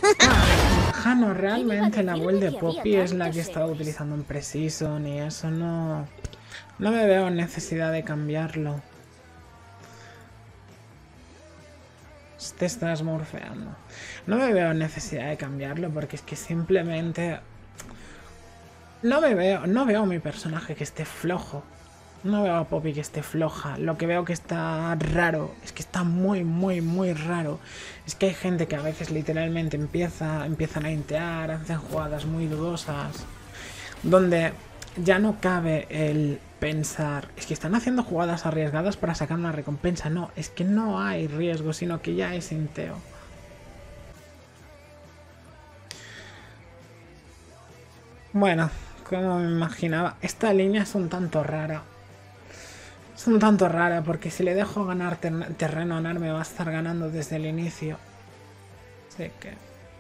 Jano, realmente la build de Poppy es la que he estado utilizando en Precision y eso no... No me veo necesidad de cambiarlo. Te estás morfeando. No me veo necesidad de cambiarlo porque es que simplemente... No veo a mi personaje que esté flojo. No veo a Poppy que esté floja. Lo que veo que está raro es que está muy raro. Es que hay gente que a veces literalmente empiezan a intear, hacen jugadas muy dudosas, donde ya no cabe el pensar, es que están haciendo jugadas arriesgadas para sacar una recompensa. No, es que no hay riesgo, sino que ya es inteo. Bueno, como me imaginaba, esta línea es un tanto rara. Es un tanto rara porque si le dejo ganar terreno a Nar me va a estar ganando desde el inicio. Así que...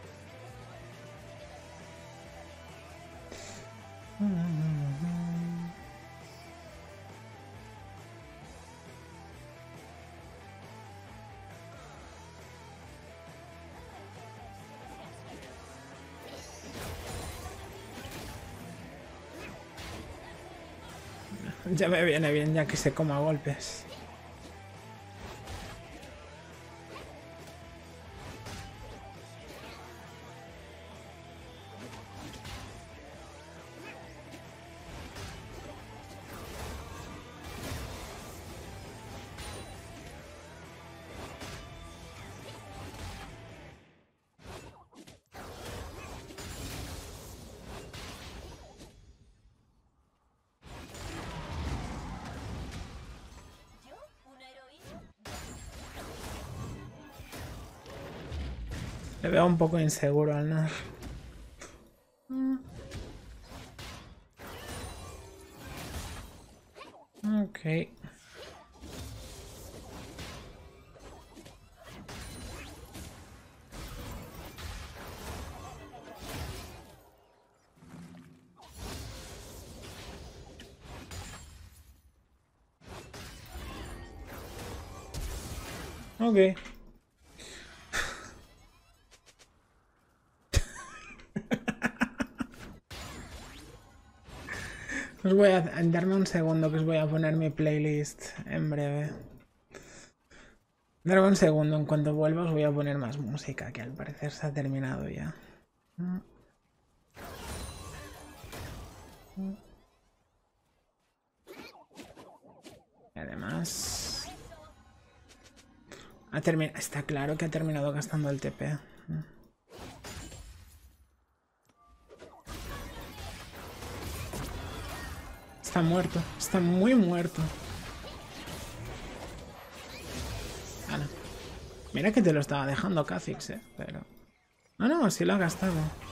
Ya me viene bien ya que se coma golpes. Le veo un poco inseguro al Nar. Ok. Ok. Os voy a darme un segundo que os voy a poner mi playlist en breve. Darme un segundo, en cuanto vuelva os voy a poner más música, que al parecer se ha terminado ya. Y además... está claro que ha terminado gastando el TP. Está muerto, está muy muerto. Ah, no. Mira que te lo estaba dejando Kha'Zix, pero... No, no, sí lo ha gastado.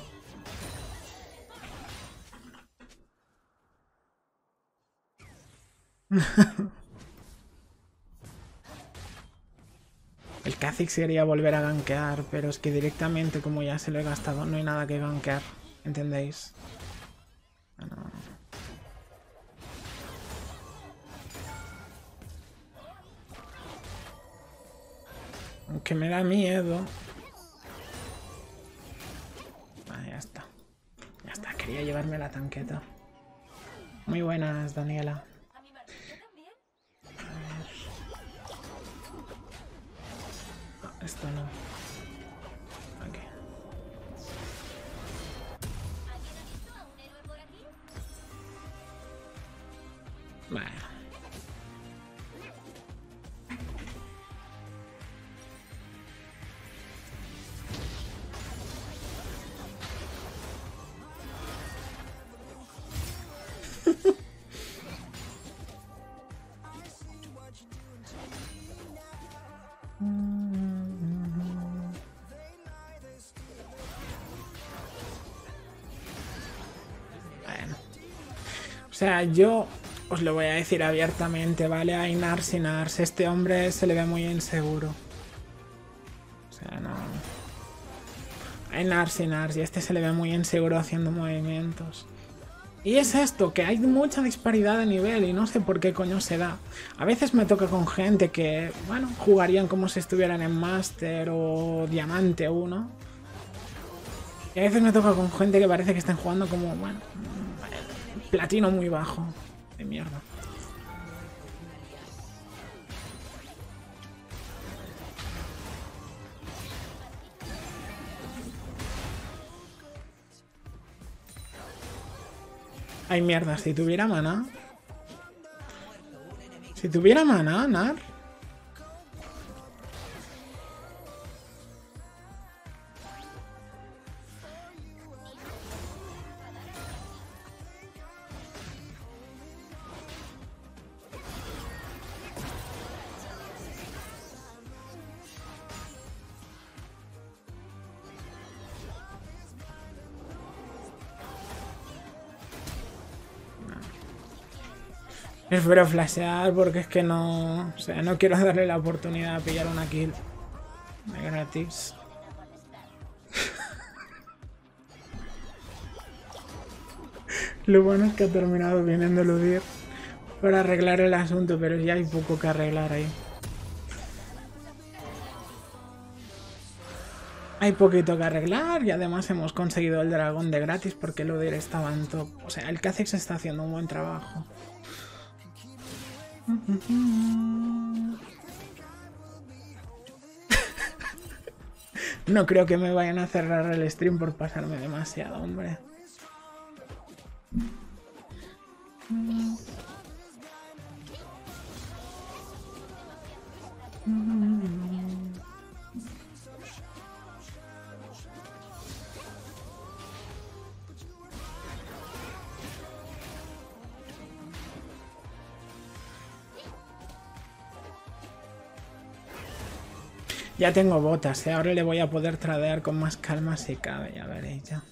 El Kha'Zix quería volver a gankear, pero es que directamente, como ya se lo he gastado, no hay nada que gankear. ¿Entendéis? Ah, no. Aunque me da miedo. Ah, ya está. Ya está, quería llevarme la tanqueta. Muy buenas, Daniela. Esto no. Ok. Bueno. Bueno. O sea, yo os lo voy a decir abiertamente, ¿vale? A Inars, Inars, este hombre se le ve muy inseguro. O sea, no... A Inars, Inars, y este se le ve muy inseguro haciendo movimientos. Y es esto, que hay mucha disparidad de nivel y no sé por qué coño se da. A veces me toca con gente que, bueno, jugarían como si estuvieran en Master o Diamante 1. Y a veces me toca con gente que parece que están jugando como, bueno, platino muy bajo. De mierda. Ay, mierda, si tuviera mana. Si tuviera mana, Nar. Prefiero flashear porque es que no... O sea, no quiero darle la oportunidad de pillar una kill de gratis. Lo bueno es que ha terminado viniendo a eludir para arreglar el asunto, pero ya hay poco que arreglar ahí. Hay poquito que arreglar y además hemos conseguido el dragón de gratis porque eludir estaba en top. O sea, el Kha'Zix está haciendo un buen trabajo. No creo que me vayan a cerrar el stream por pasarme demasiado, hombre. Ya tengo botas, ahora le voy a poder tradear con más calma si cabe, ya veréis ya.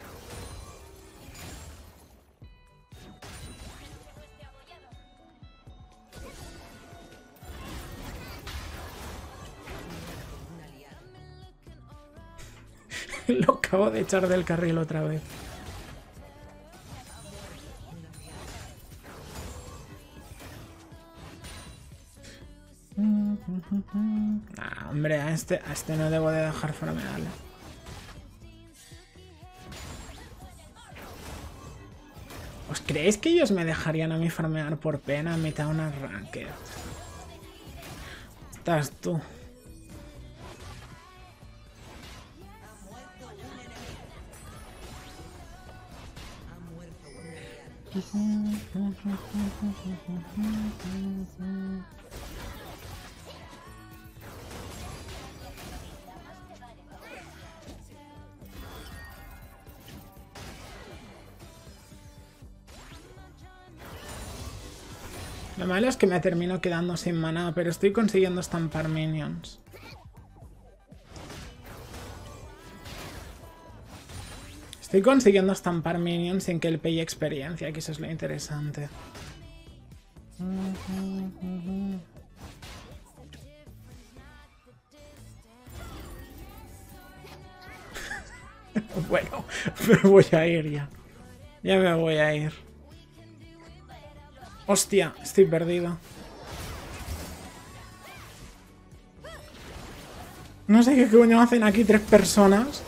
Lo acabo de echar del carril otra vez. Ah, hombre, a este no debo de dejar farmearle. ¿Os creéis que ellos me dejarían a mí farmear por pena a mitad de una ranked? Estás tú. Lo malo es que me termino quedando sin maná, pero estoy consiguiendo estampar minions. Estoy consiguiendo estampar minions sin que él pille experiencia, que eso es lo interesante. Bueno, me voy a ir ya. Ya me voy a ir. Hostia, estoy perdido. No sé qué coño hacen aquí 3 personas.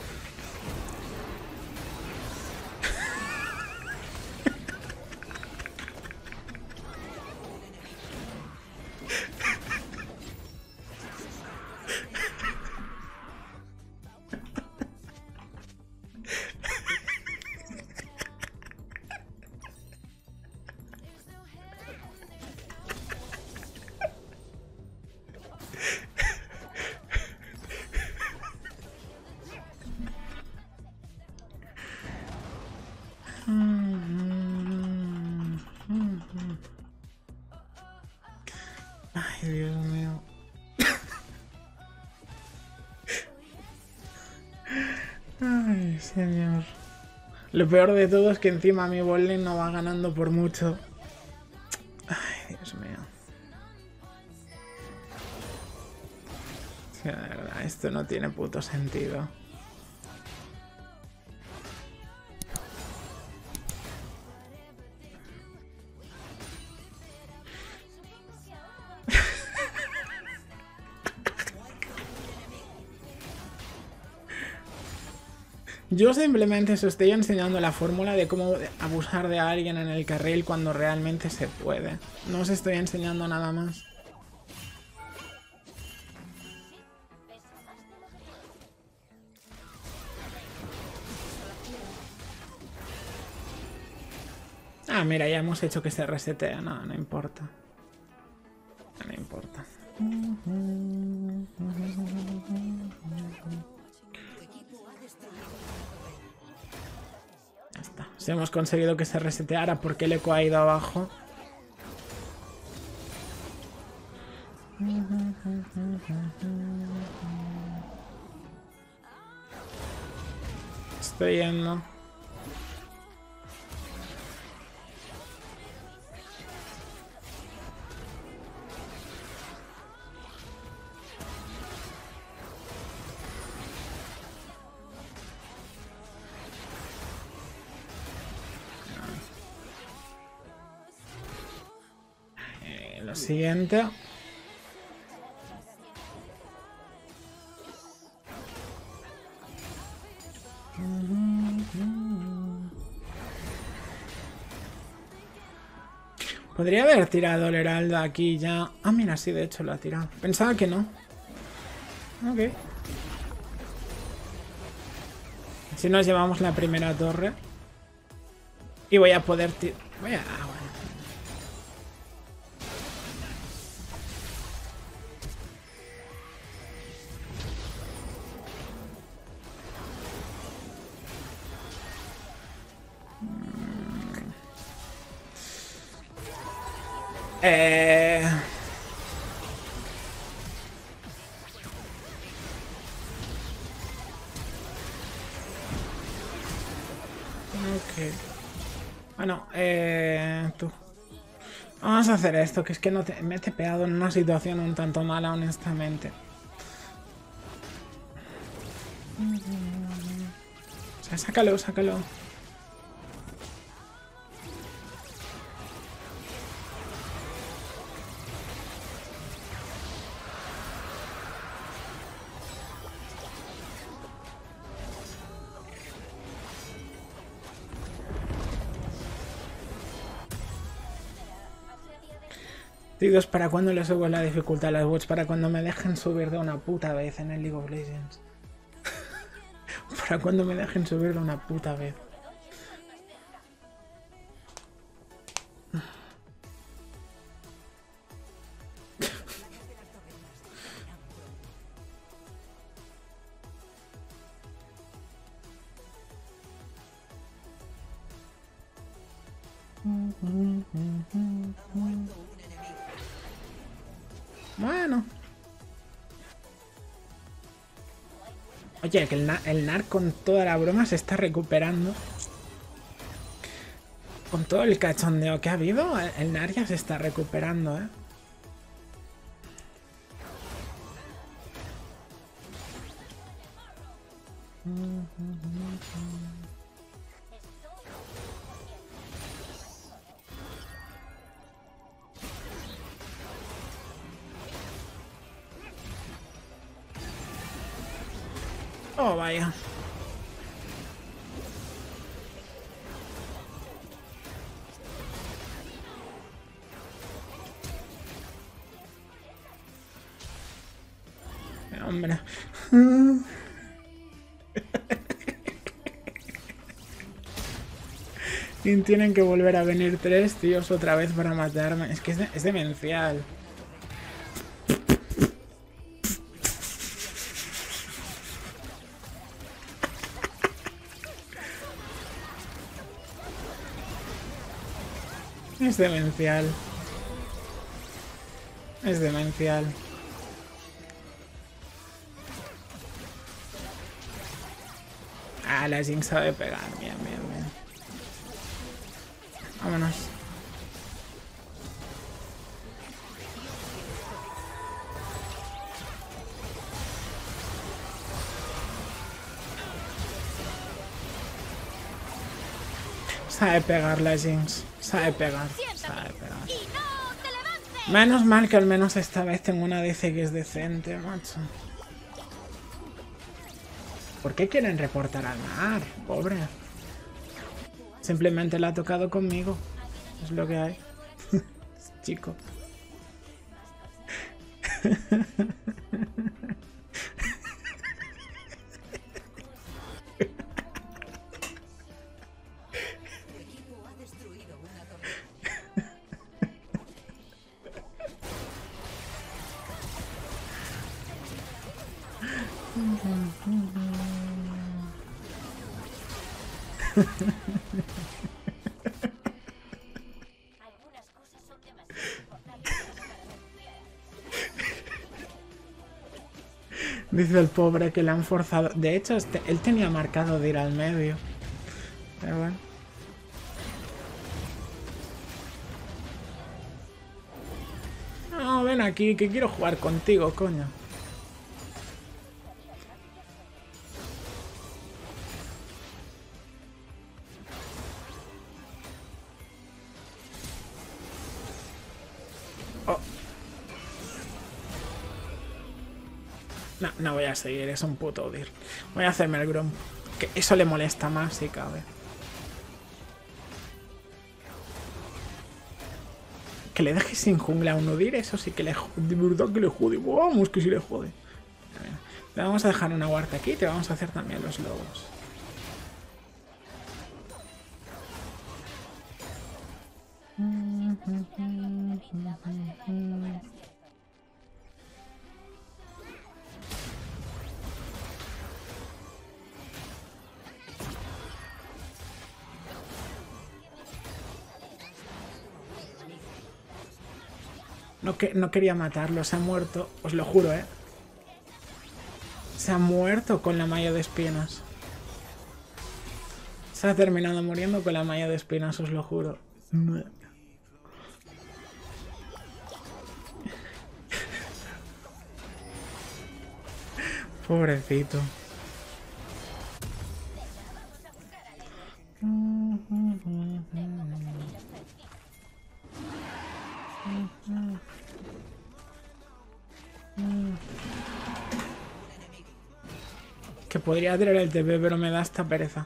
Ay, Dios mío. Ay, señor. Lo peor de todo es que encima mi botlane no va ganando por mucho. Ay, Dios mío. Sí, de verdad, esto no tiene puto sentido. Yo simplemente os estoy enseñando la fórmula de cómo abusar de alguien en el carril cuando realmente se puede. No os estoy enseñando nada más. Ah, mira, ya hemos hecho que se resetea. No, no importa. No importa. Ya está. Si hemos conseguido que se reseteara porque el eco ha ido abajo. Estoy yendo. Lo siguiente. Podría haber tirado el Heraldo aquí ya. Ah, mira, sí, de hecho lo ha tirado. Pensaba que no. Ok. Si nos llevamos la primera torre. Y voy a poder tirar. Voy a... Ah, bueno. Ok. Bueno, tú. Vamos a hacer esto, que es que no te... me he tepeado en una situación un tanto mala, honestamente. O sea, sácalo, sácalo. Dios, ¿para cuándo le subo la dificultad a las bots? Para cuando me dejen subir de una puta vez en el League of Legends. Para cuando me dejen subir de una puta vez. Bueno. Oye, que el NAR con toda la broma se está recuperando. Con todo el cachondeo que ha habido, el NAR ya se está recuperando, ¿eh? Oh, vaya. Hombre. Y tienen que volver a venir 3 tíos otra vez para matarme. Es que es demencial. Es demencial. Es demencial. Ah, la Jinx sabe pegar. Bien, bien, bien. Vámonos. Sabe pegar la Jinx. Sabe pegar. Sabe pegar. Menos mal que al menos esta vez tengo una DC que es decente, macho. ¿Por qué quieren reportar al mar? Pobre. Simplemente la ha tocado conmigo. Es lo que hay. Chico. Dice el pobre que le han forzado. De hecho, él tenía marcado de ir al medio. Pero bueno. No, ven aquí, que quiero jugar contigo, coño. Oh. No, no voy a seguir, es un puto Udyr. Voy a hacerme el Gromp. Que eso le molesta más si cabe. Que le dejes sin jungla a un Udyr, eso sí que le jode. De verdad que le jode. Vamos, que sí le jode. Le vamos a dejar una huerta aquí y te vamos a hacer también los lobos. No quería matarlo, se ha muerto. Os lo juro, ¿eh? Se ha muerto con la malla de espinas. Se ha terminado muriendo con la malla de espinas, os lo juro. Pobrecito. Que podría tirar el TP, pero me da esta pereza.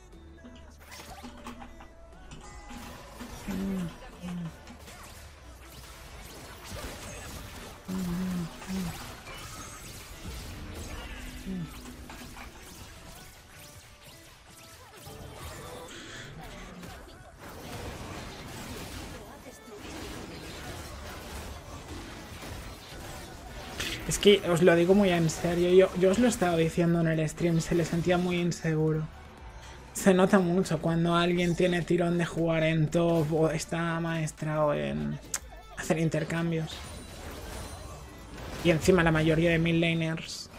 Es que os lo digo muy en serio, yo os lo estaba diciendo en el stream, se le sentía muy inseguro. Se nota mucho cuando alguien tiene tirón de jugar en top o está maestrado en hacer intercambios. Y encima la mayoría de midlaners.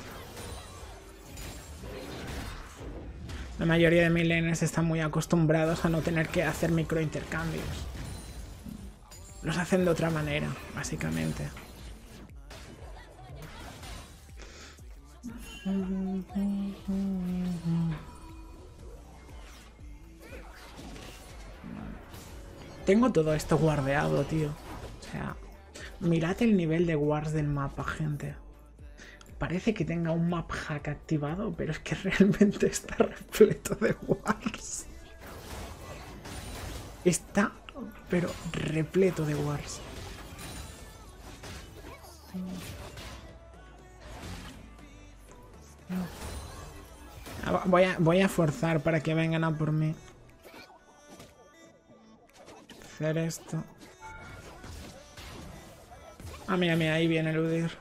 La mayoría de midlaners están muy acostumbrados a no tener que hacer microintercambios. Los hacen de otra manera, básicamente. Tengo todo esto guardeado, tío. O sea, mirad el nivel de wards del mapa, gente. Parece que tenga un map hack activado, pero es que realmente está repleto de wards. Está, pero repleto de wards. Voy a forzar para que vengan a por mí. Hacer esto. Ah, mira, mira, ahí viene el Udyr.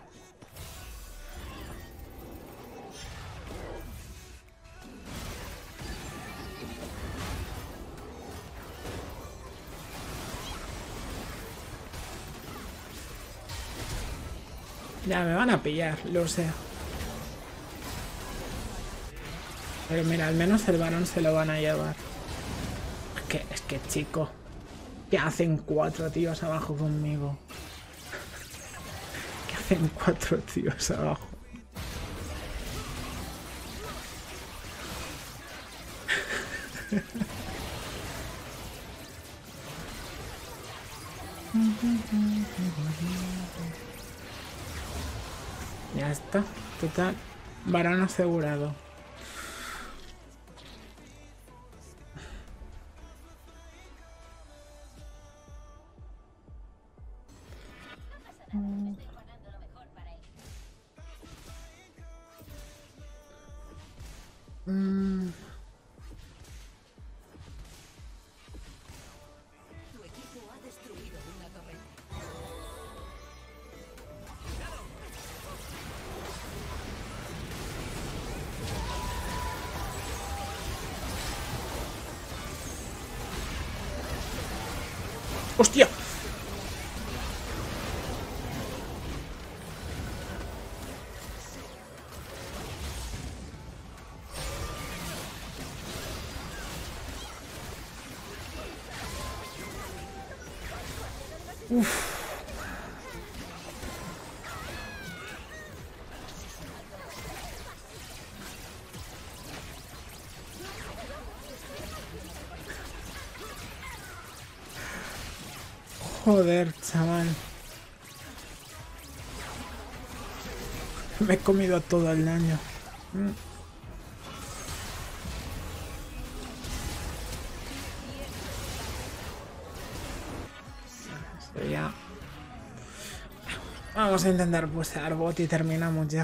Ya me van a pillar, lo sé. Pero mira, al menos el varón se lo van a llevar. Es que chico. ¿Qué hacen 4 tíos abajo conmigo? ¿Qué hacen 4 tíos abajo? Ya está. Total. Varón asegurado. ¡Hostia! Uf. Joder, chaval. Me he comido todo el daño. Esto ya. Vamos a intentar pulsar bot y terminamos ya.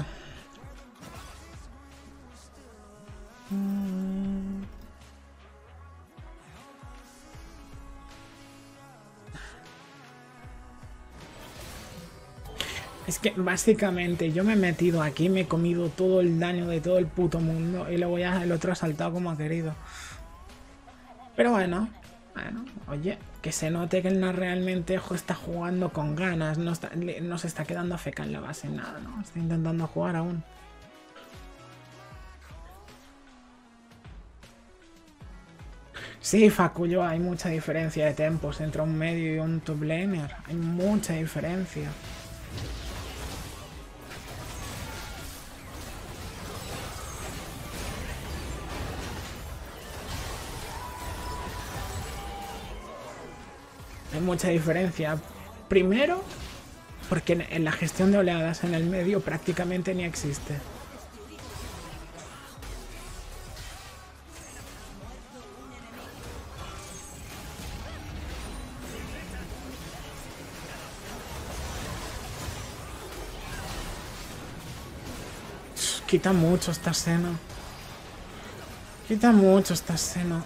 Es que básicamente yo me he metido aquí, me he comido todo el daño de todo el puto mundo y luego ya el otro ha saltado como ha querido. Pero bueno, oye, que se note que el NAR realmente está jugando con ganas, no se está quedando feca en la base, nada, ¿no? Está intentando jugar aún. Sí, Facuyo, hay mucha diferencia de tempos entre un medio y un top laner. Hay mucha diferencia. Hay mucha diferencia. Primero, porque en la gestión de oleadas en el medio prácticamente ni existe. Quita mucho esta escena. Quita mucho esta escena.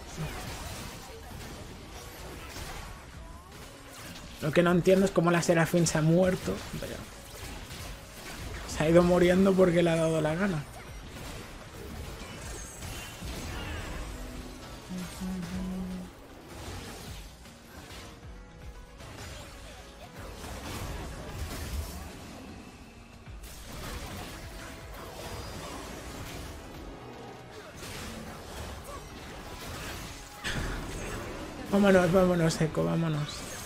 Lo que no entiendo es cómo la Serafín se ha muerto. Pero se ha ido muriendo porque le ha dado la gana. Vámonos, vámonos, Eco, vámonos.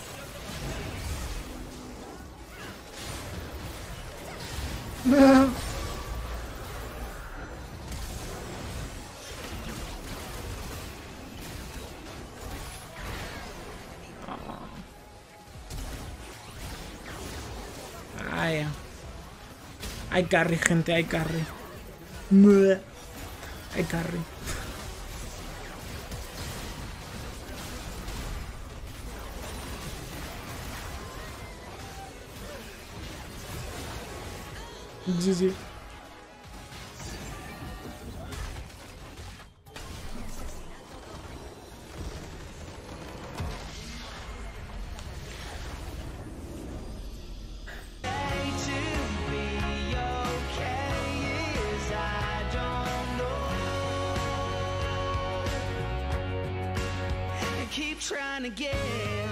Ay, hay carry, gente, hay carry. Hay carry. GG. Keep trying to get